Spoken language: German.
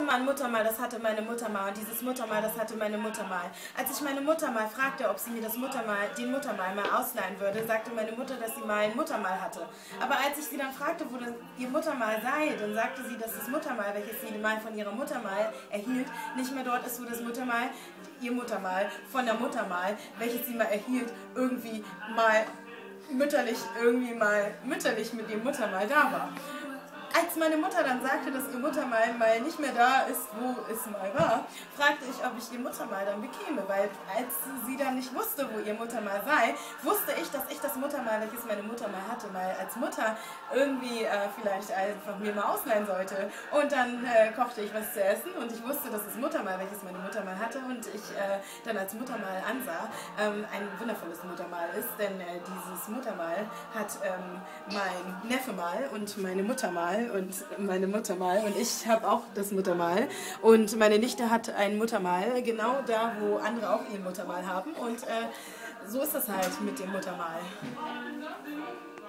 mal ein Muttermal, das hatte meine Mutter mal und dieses Muttermal, das hatte meine Mutter mal. Als ich meine Mutter mal fragte, ob sie mir den Muttermal mal ausleihen würde, sagte meine Mutter, dass sie mal ein Muttermal hatte. Aber als ich sie dann fragte, wo das ihr Muttermal sei, dann sagte sie, dass das Muttermal, welches sie mal von ihrer Mutter mal erhielt, nicht mehr dort ist, wo das Muttermal, ihr Muttermal von der Mutter mal, welches sie mal erhielt, irgendwie mal mütterlich mit dem Muttermal da war. Als meine Mutter dann sagte, dass ihr Muttermal mal nicht mehr da ist, wo es mal war, fragte ich, ob ich ihr Muttermal dann bekäme, weil als sie dann nicht wusste, wo ihr Muttermal sei, wusste ich, dass ich das Muttermal, welches meine Mutter mal hatte, mal als Mutter irgendwie vielleicht einfach mir mal ausleihen sollte. Und dann kochte ich was zu essen und ich wusste, dass das Muttermal, welches meine Mutter mal hatte und ich dann als Muttermal ansah, ein wundervolles Muttermal ist, denn dieses Muttermal hat mein Neffe mal und meine Mutter mal und meine Mutter mal und ich habe auch das Muttermal und meine Nichte hat ein Muttermal, genau da, wo andere auch ihr Muttermal haben und so ist das halt mit dem Muttermal.